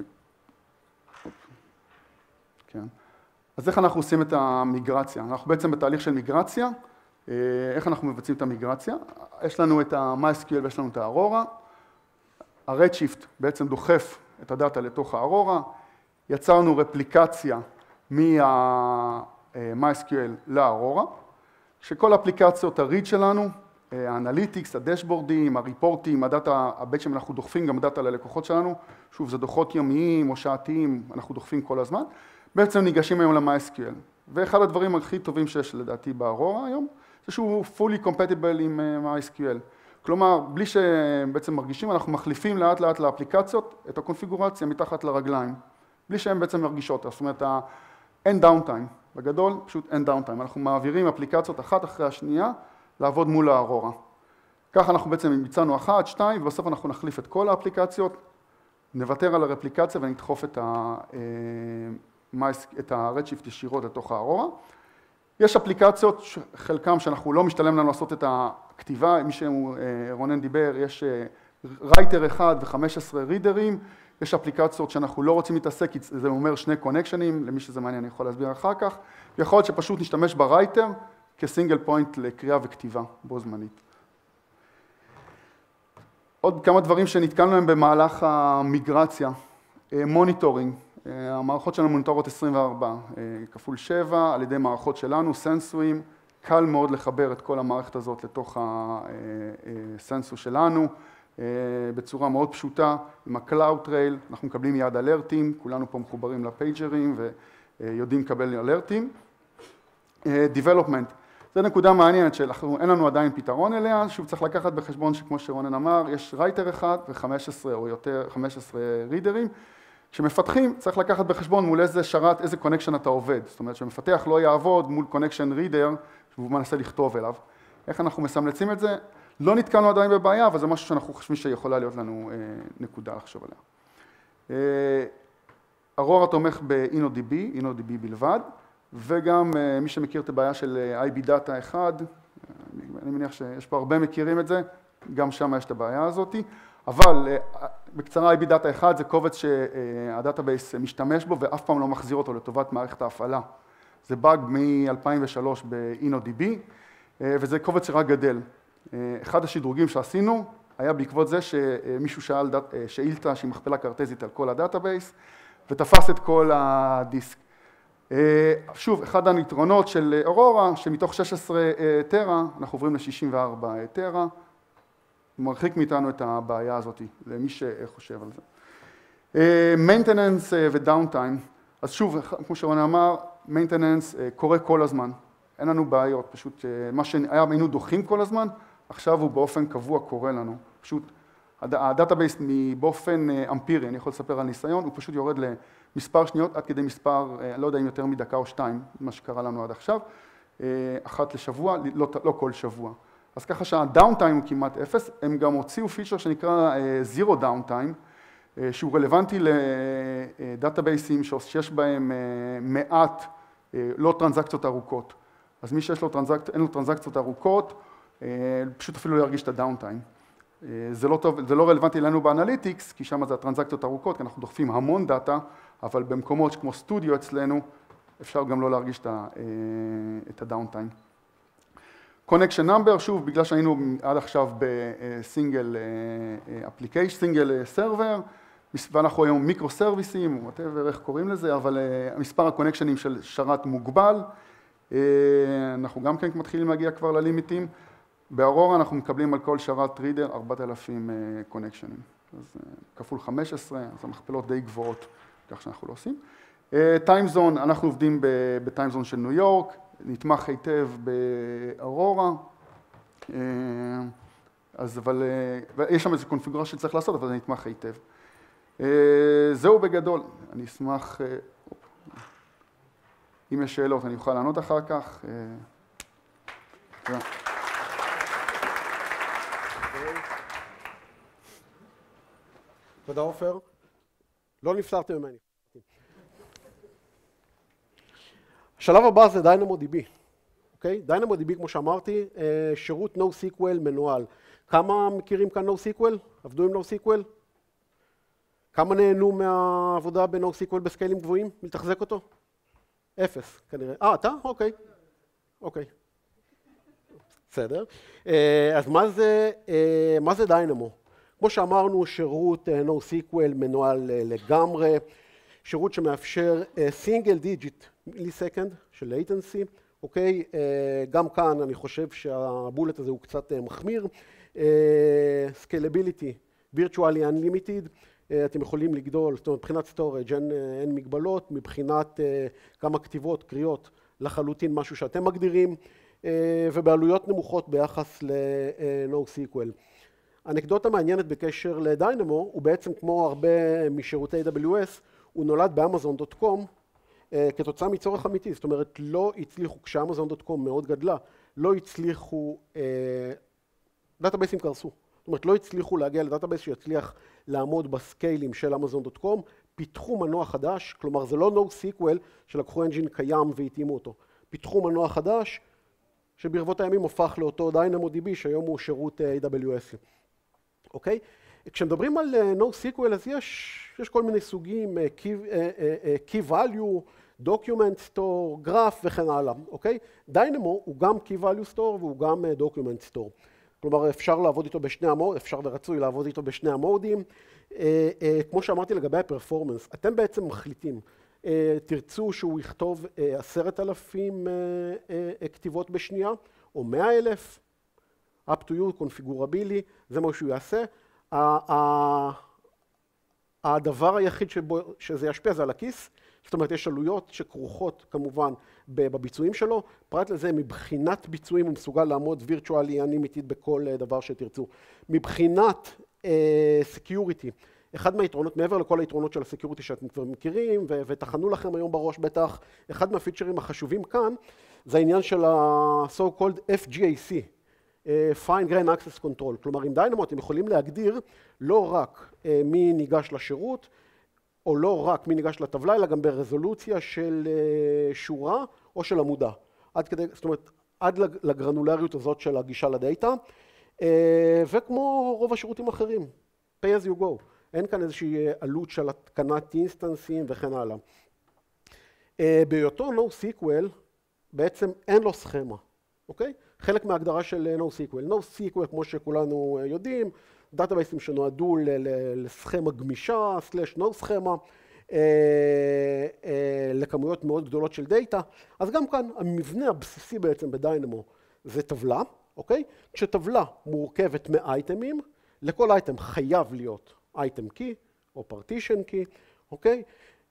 כן. אז איך אנחנו עושים את המיגרציה? אנחנו בעצם בתהליך של מיגרציה, איך אנחנו מבצעים את המיגרציה? יש לנו את ה-MySQL ויש לנו את הארורה, ה-Redshift בעצם דוחף את הדאטה לתוך הארורה, יצרנו רפליקציה מה-MySQL לארורה, שכל האפליקציות ה-read שלנו, האנליטיקס, הדשבורדים, הריפורטים, הדאטה, בעצם אנחנו דוחפים גם דאטה ללקוחות שלנו, שוב זה דוחות יומיים או שעתיים, אנחנו דוחפים כל הזמן, בעצם ניגשים היום ל-MySQL. ואחד הדברים הכי טובים שיש לדעתי בארורה היום, זה שהוא fully compatible עם MySQL. כלומר, בלי שבעצם מרגישים, אנחנו מחליפים לאט לאט לאפליקציות את הקונפיגורציה מתחת לרגליים, בלי שהן בעצם מרגישות, זאת אומרת, אין דאונטיים, בגדול פשוט אין דאונטיים, אנחנו מעבירים אפליקציות אחת אחרי השנייה, לעבוד מול הארורה. ככה אנחנו בעצם ביצענו אחת, שתיים, ובסוף אנחנו נחליף את כל האפליקציות, נוותר על הרפליקציה ונדחוף את ה... את ה-Redshift ישירות לתוך הארורה. יש אפליקציות, חלקם שאנחנו לא משתלם לנו לעשות את הכתיבה, מי שרונן דיבר, יש רייטר אחד ו-חמישה עשר רידרים, יש אפליקציות שאנחנו לא רוצים להתעסק, זה אומר שני קונקשנים, למי שזה מעניין אני יכול להסביר אחר כך, ויכול להיות שפשוט נשתמש ברייטר כסינגל פוינט לקריאה וכתיבה בו זמנית. עוד כמה דברים שנתקלנו להם במהלך המיגרציה, מוניטורינג, המערכות שלנו מוניטורות עשרים וארבע כפול שבע, על ידי מערכות שלנו, סנסורים, קל מאוד לחבר את כל המערכת הזאת לתוך הסנסור שלנו, בצורה מאוד פשוטה, עם ה-Cloud Trail, אנחנו מקבלים מיד אלרטים, כולנו פה מחוברים לפייג'רים ויודעים לקבל אלרטים. Development, זו נקודה מעניינת שאין לנו עדיין פתרון אליה, שוב צריך לקחת בחשבון שכמו שרונן אמר, יש רייטר אחד ו-חמש עשרה או יותר, חמש עשרה רידרים, כשמפתחים צריך לקחת בחשבון מול איזה שרת, איזה קונקשן אתה עובד, זאת אומרת שמפתח לא יעבוד מול קונקשן רידר, שהוא מנסה לכתוב אליו. איך אנחנו מסמלצים את זה? לא נתקלנו עדיין בבעיה, אבל זה משהו שאנחנו חושבים שיכולה להיות לנו אה, נקודה לחשוב עליה. אה, ארורה תומך ב-InnoDB, InnoDB בלבד, וגם אה, מי שמכיר את הבעיה של איי בי דאטה אחד, אני מניח שיש פה הרבה מכירים את זה, גם שם יש את הבעיה הזאת, אבל אה, בקצרה איי בי דאטה אחד זה קובץ שהדאטאבייס משתמש בו ואף פעם לא מחזיר אותו לטובת מערכת ההפעלה. זה באג מ-אלפיים ושלוש ב-InnoDB, וזה קובץ שרק גדל. אחד השדרוגים שעשינו היה בעקבות זה שמישהו שאל שאילתה שהיא מכפלה קרטזית על כל הדאטאבייס, ותפס את כל הדיסק. שוב, אחד היתרונות של אורורה, שמתוך שש עשרה טרה, אנחנו עוברים ל-שישים וארבע טרה, מרחיק מאיתנו את הבעיה הזאת, למי שחושב על זה. maintenance ו-downtime, אז שוב, כמו שרון אמר, maintenance קורה כל הזמן, אין לנו בעיות, פשוט מה שהיה, היינו דוחים כל הזמן, עכשיו הוא באופן קבוע קורה לנו, פשוט הדאטאבייס באופן אמפירי, אני יכול לספר על ניסיון, הוא פשוט יורד למספר שניות, עד כדי מספר, לא יודע אם יותר מדקה או שתיים, מה שקרה לנו עד עכשיו, אחת לשבוע, לא, לא כל שבוע. אז ככה שהדאונטיים הוא כמעט אפס, הם גם הוציאו פיצ'ר שנקרא זירו דאונטיים, שהוא רלוונטי לדאטאבייסים שיש בהם מעט, לא טרנזקציות ארוכות. אז מי שיש לו טרנזקציות, אין לו טרנזקציות ארוכות, פשוט אפילו לא ירגיש את הדאונטיים. זה לא טוב, זה לא רלוונטי לנו באנליטיקס, כי שם זה הטרנזקציות ארוכות, כי אנחנו דוחפים המון דאטה, אבל במקומות כמו סטודיו אצלנו, אפשר גם לא להרגיש את הדאונטיים. קונקשן נאמבר, שוב, בגלל שהיינו עד עכשיו בסינגל אפליקיישן, סינגל סרבר, ואנחנו היום מיקרו סרוויסים, whatever, איך קוראים לזה, אבל מספר הקונקשנים של שרת מוגבל, אנחנו גם כן מתחילים להגיע כבר ללימיטים. בארורה אנחנו מקבלים על כל שרת רידר ארבעת אלפים קונקשנים. אז כפול חמש עשרה, אז המכפלות די גבוהות, כך שאנחנו לא עושים. טיימזון, אנחנו עובדים בטיימזון של ניו יורק, נתמך היטב בארורה, אז אבל, יש שם איזו קונפיגורציה שצריך לעשות, אבל זה נתמך היטב. זהו בגדול, אני אשמח, אם יש שאלות אני אוכל לענות אחר כך. תודה. תודה עופר, לא נפטרתם ממני. השלב הבא זה DynamoDB, אוקיי? DynamoDB, כמו שאמרתי, שירות NoSQL מנוהל. כמה מכירים כאן NoSQL? עבדו עם NoSQL? כמה נהנו מהעבודה ב-NoSQL בסקיילים גבוהים? מלתחזק אותו? אפס, כנראה. אה, אתה? אוקיי. אוקיי. בסדר. אז מה זה, מה זה Dynamo? כמו שאמרנו, שירות NoSQL מנוהל לגמרי, שירות שמאפשר סינגל דיג'יט מיליסקנד של latency, אוקיי? גם כאן אני חושב שהבולט הזה הוא קצת מחמיר. Scalability, virtually unlimited, אתם יכולים לגדול, זאת אומרת, מבחינת storage אין, אין מגבלות, מבחינת כמה כתיבות, קריאות, לחלוטין משהו שאתם מגדירים, ובעלויות נמוכות ביחס ל-NoSQL. האנקדוטה מעניינת בקשר לדיינמו, הוא בעצם כמו הרבה משירותי איי דאבליו אס, הוא נולד באמזון דוט קום כתוצאה מצורך אמיתי, זאת אומרת לא הצליחו, כשאמזון דוט קום מאוד גדלה, לא הצליחו, דאטאבייסים קרסו, זאת אומרת לא הצליחו להגיע לדאטאבייס שיצליח לעמוד בסקיילים של אמזון דוט קום, פיתחו מנוע חדש, כלומר זה לא NoSQL שלקחו אנג'ין קיים והתאימו אותו, פיתחו מנוע חדש שברבות הימים הופך לאותו DynamoDB שהיום הוא שירות איי דאבליו אס. אוקיי? כשמדברים על NoSQL אז יש, יש כל מיני סוגים, Key, Key Value, Document Store, Graph וכן הלאה, אוקיי? Dynamo הוא גם Key Value Store והוא גם Document Store. כלומר אפשר לעבוד איתו בשני המודים, אפשר ורצוי לעבוד איתו בשני המודים. כמו שאמרתי לגבי הפרפורמנס, אתם בעצם מחליטים, תרצו שהוא יכתוב עשרת אלפים כתיבות בשנייה או מאה אלף, up to you, קונפיגורבילי, זה מה שהוא יעשה. הדבר היחיד שבו, שזה ישפיע זה על הכיס, זאת אומרת, יש עלויות שכרוכות כמובן בביצועים שלו, פרט לזה מבחינת ביצועים הוא מסוגל לעמוד virtually unlimited בכל דבר שתרצו. מבחינת uh, security, אחד מהיתרונות, מעבר לכל היתרונות של הסקיוריטי שאתם כבר מכירים, ו- ותחנו לכם היום בראש בטח, אחד מהפיצ'רים החשובים כאן, זה העניין של ה-so called F G A C, Fine Grain Access Control. כלומר, עם דיינמו אתם יכולים להגדיר לא רק uh, מי ניגש לשירות, או לא רק מי ניגש לטבלה, אלא גם ברזולוציה של uh, שורה או של עמודה. עד כדי, זאת אומרת, עד לגרנולריות הזאת של הגישה לדאטה, uh, וכמו רוב השירותים האחרים, pay as you go. אין כאן איזושהי עלות של התקנת אינסטנסים וכן הלאה. בהיותו NoSQL, בעצם אין לו סכמה, אוקיי? חלק מההגדרה של NoSQL. NoSQL, כמו שכולנו יודעים, דאטאבייסים שנועדו לסכמה גמישה, סלש no סכמה, לכמויות מאוד גדולות של דאטה. אז גם כאן המבנה הבסיסי בעצם בדיינמו זה טבלה, אוקיי? כשטבלה מורכבת מאייטמים, לכל אייטם חייב להיות אייטם קי או פרטישן קי, אוקיי?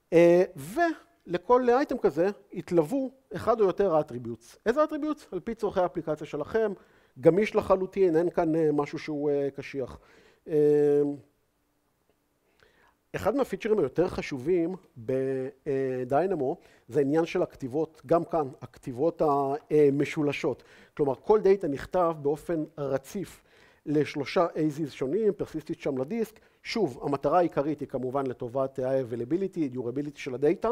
ולכל אייטם כזה יתלוו אחד או יותר האטריביוטס. איזה אטריביוטס? על פי צורכי האפליקציה שלכם, גמיש לחלוטין, אין כאן משהו שהוא קשיח. אחד מהפיצ'רים היותר חשובים בדיינמו זה העניין של הכתיבות, גם כאן, הכתיבות המשולשות. כלומר, כל דאטה נכתב באופן רציף לשלושה איזיז שונים, פרסיסטית שם לדיסק. שוב, המטרה העיקרית היא כמובן לטובת ה-availability, durability של הדאטה.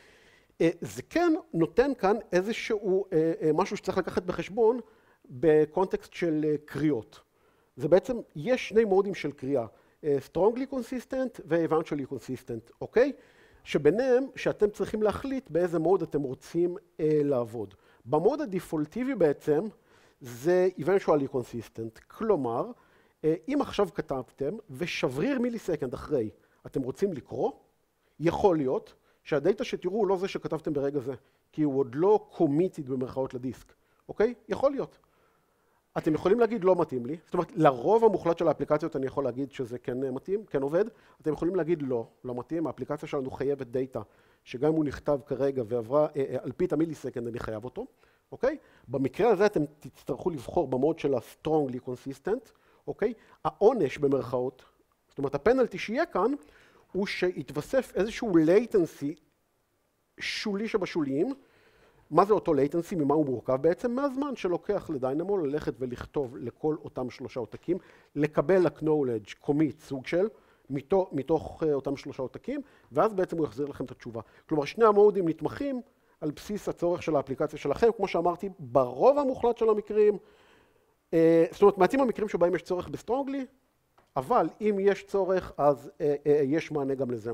זה כן נותן כאן איזשהו משהו שצריך לקחת בחשבון בקונטקסט של קריאות. זה בעצם, יש שני מודים של קריאה, strongly consistent ו-eventually consistent, אוקיי? שביניהם שאתם צריכים להחליט באיזה מוד אתם רוצים לעבוד. במוד הדיפולטיבי בעצם, זה eventually consistent, כלומר, אם עכשיו כתבתם ושבריר מיליסקנד אחרי אתם רוצים לקרוא, יכול להיות שהדאטה שתראו הוא לא זה שכתבתם ברגע זה, כי הוא עוד לא committed במרכאות לדיסק, אוקיי? יכול להיות. אתם יכולים להגיד לא מתאים לי, זאת אומרת, לרוב המוחלט של האפליקציות אני יכול להגיד שזה כן מתאים, כן עובד, אתם יכולים להגיד לא, לא מתאים, האפליקציה שלנו חייבת דאטה, שגם אם הוא נכתב כרגע ועברה, על פי את המיליסקנד אני חייב אותו, אוקיי? במקרה הזה אתם תצטרכו לבחור במוד של ה-strongly consistent, אוקיי? העונש במרכאות, זאת אומרת, הפנלטי שיהיה כאן, הוא שיתווסף איזשהו latency שולי שבשוליים. מה זה אותו latency? ממה הוא מורכב בעצם? מהזמן שלוקח לדיינמו ללכת ולכתוב לכל אותם שלושה עותקים, לקבל acknowledge, commit, סוג של, מתוך, מתוך אותם שלושה עותקים, ואז בעצם הוא יחזיר לכם את התשובה. כלומר, שני המודים נתמכים על בסיס הצורך של האפליקציה שלכם, כמו שאמרתי, ברוב המוחלט של המקרים, זאת אומרת, מעטים המקרים שבהם יש צורך בסטרונגלי, אבל אם יש צורך, אז יש מענה גם לזה.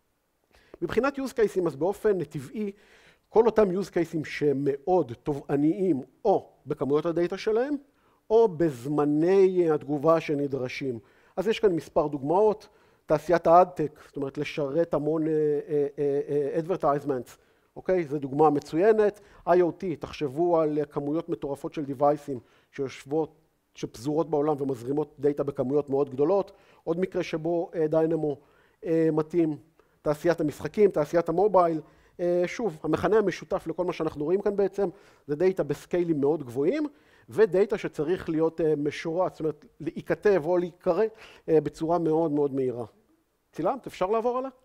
מבחינת use cases, אז באופן טבעי, כל אותם use cases שמאוד תובעניים, או בכמויות הדאטה שלהם, או בזמני התגובה שנדרשים. אז יש כאן מספר דוגמאות, תעשיית האדטק, זאת אומרת, לשרת המון advertisements, אוקיי? זו דוגמה מצוינת. איי או טי, תחשבו על כמויות מטורפות של דיווייסים שיושבות, שפזורות בעולם ומזרימות דאטה בכמויות מאוד גדולות. עוד מקרה שבו דיינמו מתאים, תעשיית המשחקים, תעשיית המובייל. שוב, המכנה המשותף לכל מה שאנחנו רואים כאן בעצם, זה דאטה בסקיילים מאוד גבוהים, ודאטה שצריך להיות משורץ, זאת אומרת, להיכתב או להיקרא בצורה מאוד מאוד מהירה. צילמת, אפשר לעבור עליה?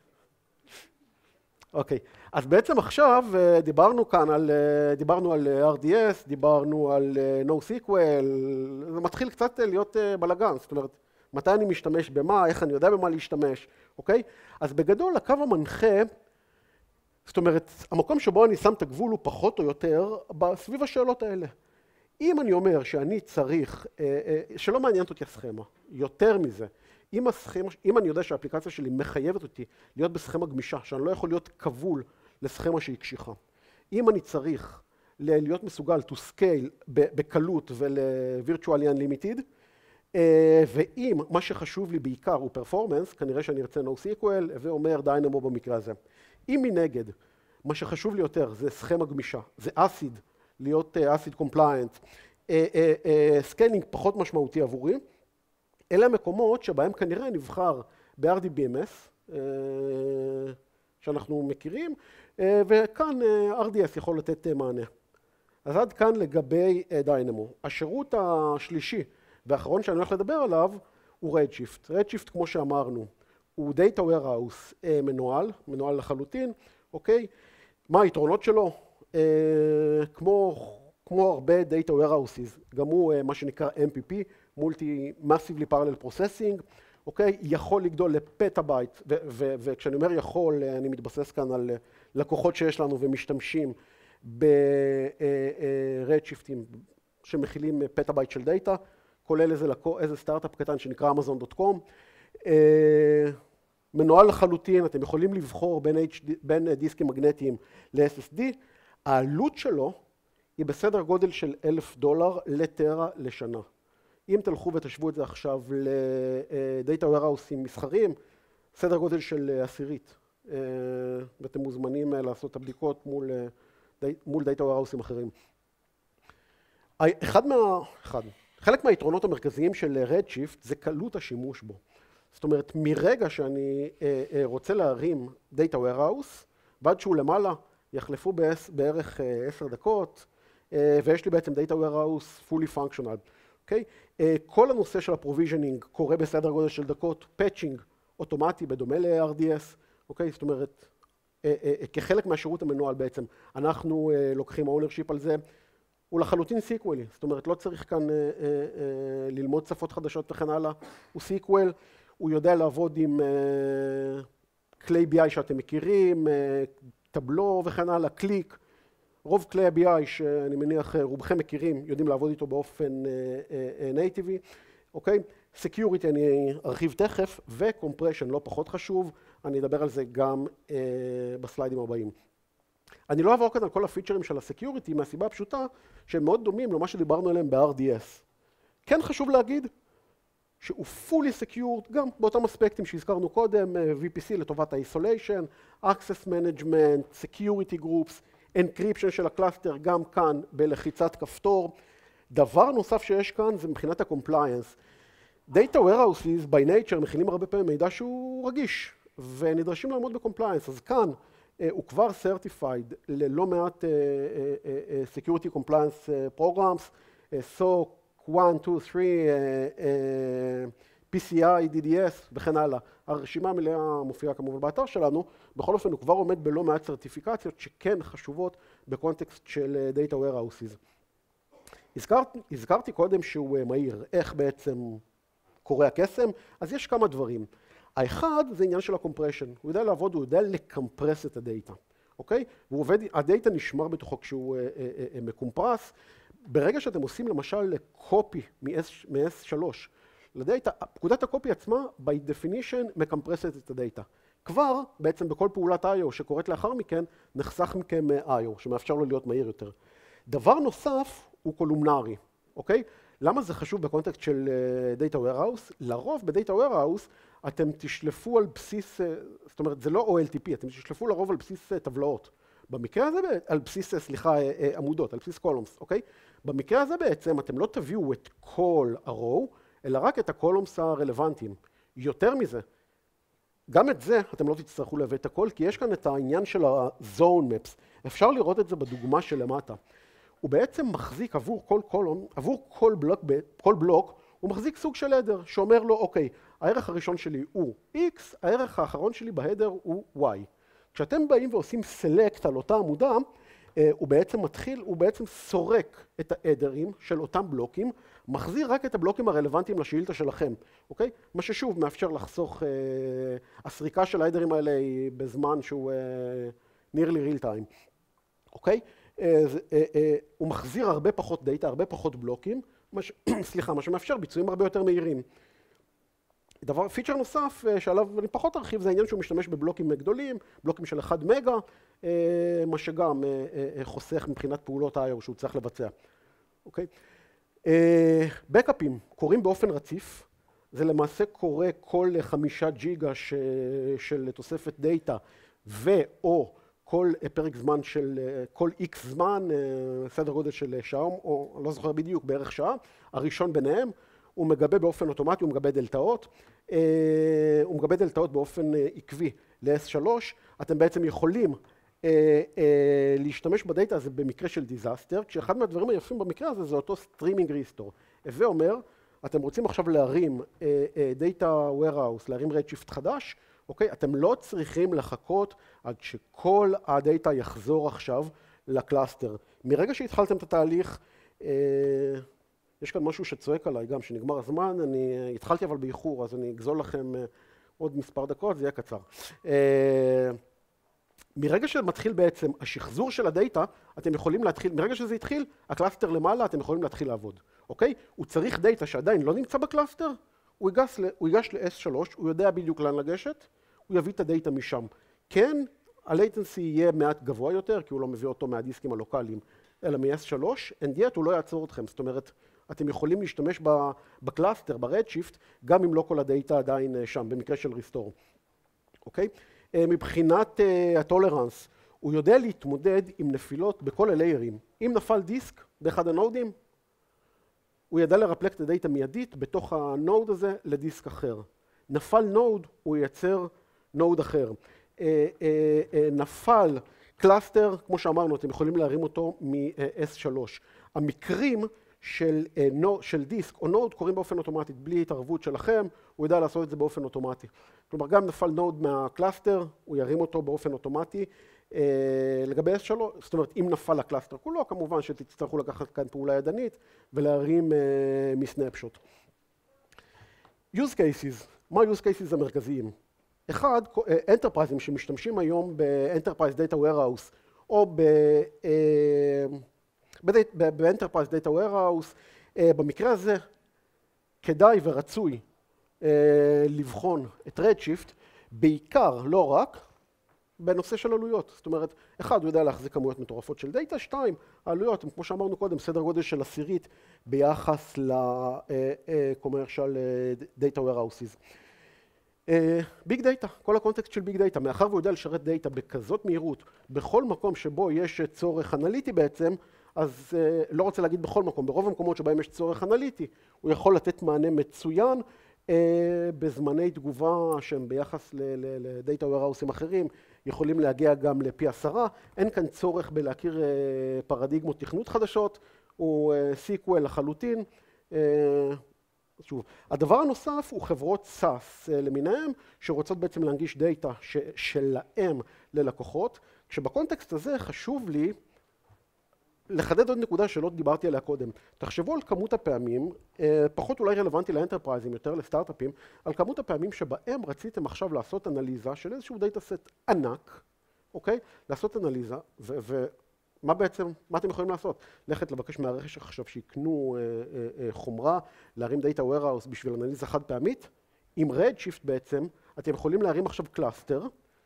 אוקיי, אז בעצם עכשיו דיברנו כאן על, דיברנו על אר די אס, דיברנו על NoSQL, זה מתחיל קצת להיות בלגן, זאת אומרת, מתי אני משתמש במה, איך אני יודע במה להשתמש, אוקיי? אז בגדול, הקו המנחה, זאת אומרת, המקום שבו אני שם את הגבול הוא פחות או יותר סביב השאלות האלה. אם אני אומר שאני צריך, שלא מעניינת אותי הסכמה, יותר מזה, אם, הסכמה, אם אני יודע שהאפליקציה שלי מחייבת אותי להיות בסכמה גמישה, שאני לא יכול להיות כבול לסכמה שהיא קשיחה, אם אני צריך להיות מסוגל to scale בקלות ול-virtually unlimited, ואם מה שחשוב לי בעיקר הוא performance, כנראה שאני ארצה NoSQL, ואומר דיינמו במקרה הזה. אם מנגד, מה שחשוב לי יותר זה סכמה גמישה, זה ACID, להיות ACID compliant, סקיילינג פחות משמעותי עבורי, אלה המקומות שבהם כנראה נבחר ב-אר די בי אם אס, שאנחנו מכירים, וכאן אר די אס יכול לתת מענה. אז עד כאן לגבי דיינמו. השירות השלישי והאחרון שאני הולך לדבר עליו הוא רדשיפט. רדשיפט, כמו שאמרנו, הוא Data Warehouse מנוהל, מנוהל לחלוטין, אוקיי? מה היתרונות שלו? כמו, כמו הרבה Data Warehouses, גם הוא מה שנקרא אם פי פי, Multi Massively Parallel Processing, אוקיי? יכול לגדול לפטאבייט, וכשאני אומר יכול, אני מתבסס כאן על לקוחות שיש לנו ומשתמשים ברדשיפטים שמכילים פטאבייט של דאטה, כולל איזה, איזה סטארט-אפ קטן שנקרא אמזון דוט קום. מנוהל לחלוטין, אתם יכולים לבחור בין, H D, בין דיסקים מגנטיים ל-אס אס די, העלות שלו היא בסדר גודל של אלף דולר לטרה לשנה. אם תלכו ותשוו את זה עכשיו לדאטה ווירהאוסים מסחריים, סדר גודל של עשירית, ואתם מוזמנים לעשות את הבדיקות מול, מול דאטה ווירהאוסים אחרים. אחד מה, אחד, חלק מהיתרונות המרכזיים של רדשיפט זה קלות השימוש בו. זאת אומרת, מרגע שאני רוצה להרים דאטה ווירהאוס, ועד שהוא למעלה יחלפו בערך עשר דקות, ויש לי בעצם דאטה ווירהאוס fully functional. אוקיי? כל הנושא של הפרוביז'נינג קורה בסדר גודל של דקות, פאצ'ינג אוטומטי בדומה ל-אר די אס, אוקיי? זאת אומרת, כחלק מהשירות המנוהל בעצם, אנחנו לוקחים ownership על זה, הוא לחלוטין סיקוולי, זאת אומרת, לא צריך כאן ללמוד שפות חדשות וכן הלאה, הוא סיקוול, הוא יודע לעבוד עם כלי בי איי שאתם מכירים, טבלו וכן הלאה, קליק, רוב כלי ה-בי איי שאני מניח רובכם מכירים, יודעים לעבוד איתו באופן נייטיבי, אוקיי? סקיוריטי אני ארחיב תכף, וקומפרשן לא פחות חשוב, אני אדבר על זה גם בסליידים הבאים. אני לא אעבור כאן על כל הפיצ'רים של הסקיוריטי, מהסיבה הפשוטה שהם מאוד דומים למה שדיברנו עליהם ב-אר די אס. כן חשוב להגיד שהוא fully secured, גם באותם אספקטים שהזכרנו קודם, וי פי סי לטובת ה-isolation, access management, security groups, encryption של הקלאסטר, גם כאן בלחיצת כפתור. דבר נוסף שיש כאן זה מבחינת ה-compliance. Data warehouses by nature מכילים הרבה פעמים מידע שהוא רגיש, ונדרשים לעמוד ב-compliance. אז כאן הוא כבר certified ללא מעט security compliance programs, סוק, אחת, שתיים, שלוש, פי סי איי, די די אס וכן הלאה. הרשימה המלאה מופיעה כמובן באתר שלנו, בכל אופן הוא כבר עומד בלא מעט סרטיפיקציות שכן חשובות בקונטקסט של Data Warehouses. הזכרתי, הזכרתי קודם שהוא מהיר, איך בעצם קורה הקסם, אז יש כמה דברים. האחד זה עניין של הקומפרשן, הוא יודע לעבוד, הוא יודע לקמפרס את הדאטה, אוקיי? והוא עובד, הדאטה נשמר בתוכו כשהוא אה, אה, אה, מקומפרס. ברגע שאתם עושים למשל קופי מ-אס שלוש לדאטה, פקודת הקופי עצמה, by definition, מקמפרסת את הדאטה. כבר, בעצם בכל פעולת איי או שקורית לאחר מכן, נחסך מכם איי או, שמאפשר לו להיות מהיר יותר. דבר נוסף הוא קולומנרי, אוקיי? למה זה חשוב בקונטקסט של Data Warehouse? לרוב ב-Data Warehouse אתם תשלפו על בסיס, זאת אומרת, זה לא או אל טי פי, אתם תשלפו לרוב על בסיס טבלאות. במקרה הזה, על בסיס, סליחה, עמודות, על בסיס קולומס, אוקיי? במקרה הזה בעצם אתם לא תביאו את כל ה-row, אלא רק את הקולומס הרלוונטיים. יותר מזה, גם את זה אתם לא תצטרכו להביא את הכל, כי יש כאן את העניין של ה-zone maps. אפשר לראות את זה בדוגמה שלמטה. הוא בעצם מחזיק עבור כל קולום, עבור כל בלוק, כל בלוק, הוא מחזיק סוג של הדר, שאומר לו, אוקיי, הערך הראשון שלי הוא X, הערך האחרון שלי בהדר הוא Y. כשאתם באים ועושים סלקט על אותה עמודה, הוא בעצם מתחיל, הוא בעצם סורק את ההדרים של אותם בלוקים, מחזיר רק את הבלוקים הרלוונטיים לשאילתה שלכם, אוקיי? מה ששוב מאפשר לחסוך, אה, הסריקה של ההדרים האלה היא בזמן שהוא אה, nearly real time, אוקיי? אה, אה, אה, הוא מחזיר הרבה פחות דאטה, הרבה פחות בלוקים, מה ש... סליחה, מה שמאפשר ביצועים הרבה יותר מהירים. דבר, פיצ'ר נוסף שעליו אני פחות ארחיב, זה העניין שהוא משתמש בבלוקים גדולים, בלוקים של אחד מגה, מה שגם חוסך מבחינת פעולות איי או שהוא צריך לבצע. אוקיי? בקאפים קורים באופן רציף, זה למעשה קורה כל חמישה ג'יגה של תוספת דאטה, ו/או כל פרק זמן של, כל איקס זמן, סדר גודל של שעה, או לא זוכר בדיוק, בערך שעה, הראשון ביניהם, הוא מגבה באופן אוטומטי, הוא מגבה דלתאות, הוא מגבה דלתאות באופן עקבי ל-אס שלוש, אתם בעצם יכולים אה, אה, להשתמש בדאטה הזה במקרה של דיזסטר, כשאחד מהדברים היפים במקרה הזה זה אותו סטרימינג ריסטור. הווה אומר, אתם רוצים עכשיו להרים דאטה warehouse, להרים רדשיפט חדש, אוקיי? אתם לא צריכים לחכות עד שכל הדאטה יחזור עכשיו לקלאסטר. מרגע שהתחלתם את התהליך, אה, יש כאן משהו שצועק עליי גם, שנגמר הזמן, אני התחלתי אבל באיחור, אז אני אגזול לכם עוד מספר דקות, זה יהיה קצר. אה, מרגע שמתחיל בעצם השחזור של הדאטה, אתם יכולים להתחיל, מרגע שזה התחיל, הקלאסטר למעלה, אתם יכולים להתחיל לעבוד, אוקיי? הוא צריך דאטה שעדיין לא נמצא בקלאסטר, הוא ייגש, הוא ייגש ל-אס שלוש, הוא יודע בדיוק לאן לגשת, הוא יביא את הדאטה משם. כן, ה-latency יהיה מעט גבוה יותר, כי הוא לא מביא אותו מהדיסקים הלוקליים, אלא מ-אס שלוש, and yet הוא לא יעצור אתכם. זאת אומרת, אתם יכולים להשתמש בקלאסטר, ברדשיפט, גם אם לא כל הדאטה עדיין שם, במקרה של ריסטור. אוקיי? מבחינת הטולרנס, הוא יודע להתמודד עם נפילות בכל הליירים. אם נפל דיסק באחד הנודים, הוא ידע לרפלק את הדאטה מיידית בתוך הנוד הזה לדיסק אחר. נפל נוד, הוא ייצר נוד אחר. נפל קלאסטר, כמו שאמרנו, אתם יכולים להרים אותו מ-אס שלוש. המקרים של, של דיסק או נוד קורים באופן אוטומטי, בלי התערבות שלכם, הוא יודע לעשות את זה באופן אוטומטי. כלומר, גם נפל נוד מהקלאסטר, הוא ירים אותו באופן אוטומטי. לגבי אס שלוש, זאת אומרת, אם נפל הקלאסטר כולו, כמובן שתצטרכו לקחת כאן פעולה ידנית ולהרים מסנאפשוט. use cases, מה ה-use cases המרכזיים? אחד, אנטרפרייזים שמשתמשים היום ב-Enterprise Data Warehouse או ב-Enterprise Data Warehouse, במקרה הזה כדאי ורצוי לבחון את רדשיפט, בעיקר, לא רק, בנושא של עלויות. זאת אומרת, אחד, הוא יודע להחזיק כמויות מטורפות של דאטה, שתיים, העלויות, כמו שאמרנו קודם, סדר גודל של עשירית ביחס ל-commercial data warehouses. ביג דאטה, כל הקונטקסט של ביג דאטה, מאחר והוא יודע לשרת דאטה בכזאת מהירות, בכל מקום שבו יש צורך אנליטי בעצם, אז לא רוצה להגיד בכל מקום, ברוב המקומות שבהם יש צורך אנליטי, הוא יכול לתת מענה מצוין בזמני תגובה שהם ביחס לדאטה warehousים אחרים, יכולים להגיע גם לפי עשרה, אין כאן צורך בלהכיר פרדיגמות תכנות חדשות, הוא אס קיו אל לחלוטין. שוב, הדבר הנוסף הוא חברות סאס למיניהם, שרוצות בעצם להנגיש דאטה שלהם ללקוחות, כשבקונטקסט הזה חשוב לי לחדד עוד נקודה שלא דיברתי עליה קודם. תחשבו על כמות הפעמים, פחות אולי רלוונטי לאנטרפרייזים, יותר לסטארט-אפים, על כמות הפעמים שבהם רציתם עכשיו לעשות אנליזה של איזשהו דאטה סט ענק, אוקיי? לעשות אנליזה, ומה בעצם, מה אתם יכולים לעשות? ללכת לבקש מהרכש עכשיו שיקנו חומרה, להרים דאטה warehouse בשביל אנליזה חד פעמית, עם רדשיפט בעצם, אתם יכולים להרים עכשיו קלאסטר,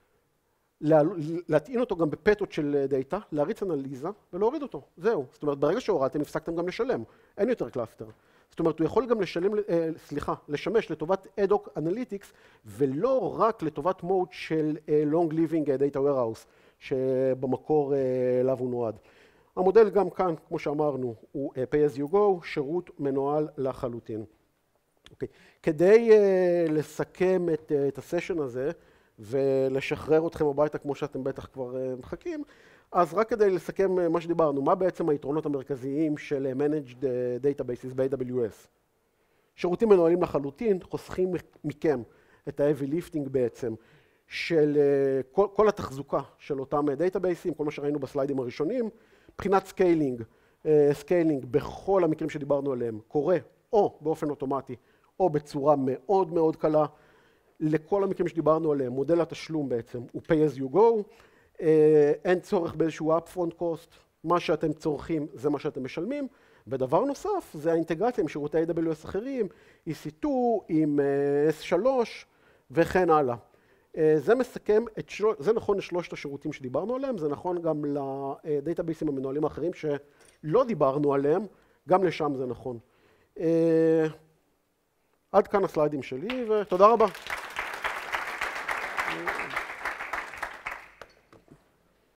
להטעין אותו גם בפטות של דאטה, להריץ אנליזה ולהוריד אותו. זהו. זאת אומרת, ברגע שהורדתם, הפסקתם גם לשלם. אין יותר קלאסטר. זאת אומרת, הוא יכול גם לשלם, סליחה, לשמש לטובת אד-הוק אנליטיקס, ולא רק לטובת מוד של long living data warehouse, שבמקור אליו הוא נועד. המודל גם כאן, כמו שאמרנו, הוא pay as you go, שירות מנוהל לחלוטין. אוקיי. כדי לסכם את, את הסשן הזה, ולשחרר אתכם הביתה כמו שאתם בטח כבר מחכים, אז רק כדי לסכם מה שדיברנו, מה בעצם היתרונות המרכזיים של Managed Databases ב-איי דאבליו אס? שירותים מנוהלים לחלוטין, חוסכים מכם את ה-heavy lifting בעצם, של כל, כל התחזוקה של אותם דאטאבייסים, כל מה שראינו בסליידים הראשונים, מבחינת סקיילינג, סקיילינג בכל המקרים שדיברנו עליהם, קורה או באופן אוטומטי, או בצורה מאוד מאוד קלה, לכל המקרים שדיברנו עליהם, מודל התשלום בעצם הוא pay as you go, אין צורך באיזשהו upfront cost, מה שאתם צורכים זה מה שאתם משלמים, ודבר נוסף זה האינטגרציה עם שירותי איי דאבליו אס אחרים, אי סי טו, עם אס שלוש וכן הלאה. זה מסכם, את של... זה נכון לשלושת השירותים שדיברנו עליהם, זה נכון גם לדאטאבייסים המנוהלים האחרים שלא דיברנו עליהם, גם לשם זה נכון. עד כאן הסליידים שלי, ותודה רבה.